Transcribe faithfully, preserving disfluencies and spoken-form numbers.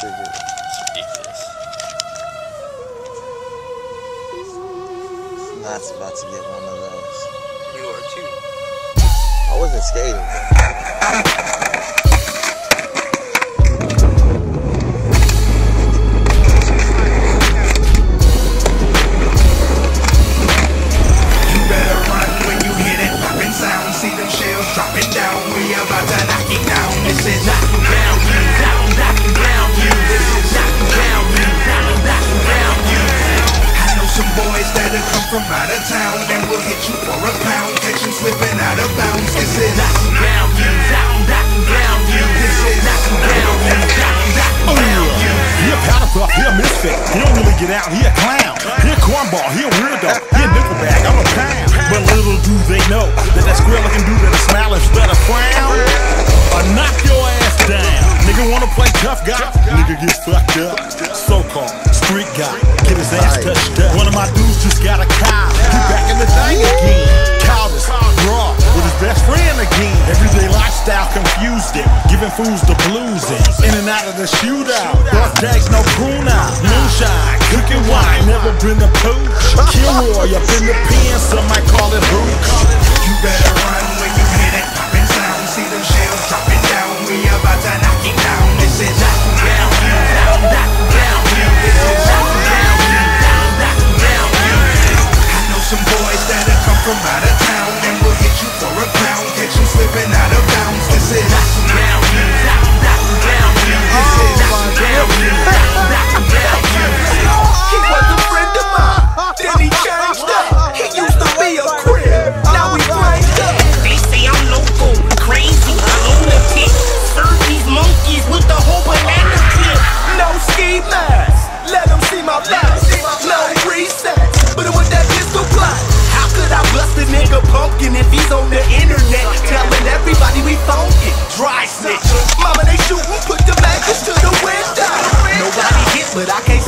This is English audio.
trigger. Ridiculous. Not about to get one of those. You are too. I wasn't skating. You better run when you hear that popping sound. See them shells dropping down. We about to knock it down. This is knocking down you, down, knocking down you. This is knocking down you, down, knocking down you. I know some boys that'll come from out of town and will hit you for a pound. Catch you slipping out of bounds. This is knocking down you, down, knocking down you. This is knocking down you, down, knocking down you. He a powder puff, he a misfit. He don't really get out, he a clown. He a cornball, he a weirdo. He a nickel bag, I'm a pound. But little do they know that that square looking dude that'll smile instead of frown or knock your ass down. Nigga wanna play tough guy, nigga get fucked up. So-called street guy, get his ass touched up. One of my dudes just got a cow. He back in the thing again. Cowless, raw, with his best friend again. Everyday lifestyle confused it, giving fools the blues in. In and out of the shootout, birthdays no prune out. Moonshine, cooking wine, never been a pooch. Kilroy up in the pen, some might call it hooch. You better run when you hear that popping sound. See them shells dropping down. We about to knock it down. This is knocking down you, down, knocking down you. This is knocking down you, down, knocking down you. I know some boys that'll come from out of town and will hit you for a pound. Catch you slipping out of bounds. This is knocking down you, down, knocking down you. This is knocking down you, down, knocking down you. He was a friend of mine, then he changed up. He used to be a crib, now he flamed up. They say I'm local, crazy, lunatic. Serve these monkeys with the whole banana clip. No ski mask, let them see my back. No reset, but it was that pistol plot. How could I bust a nigga pumpkin if he's on the internet telling everybody we funkin'? Dry snitch. Mama, they shootin', put the mattress to the window. Nobody hit, but I can't